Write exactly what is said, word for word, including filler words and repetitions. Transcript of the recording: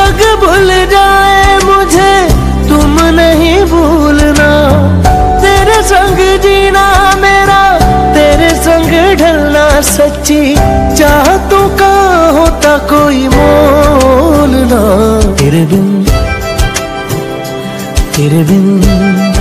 लोग भूल जाए मुझे तुम नहीं भूलना। तेरे संग जीना मेरा तेरे संग ढलना, सच्ची चाहतों का होता कोई मोल ना। तेरे बिन तेरे बिन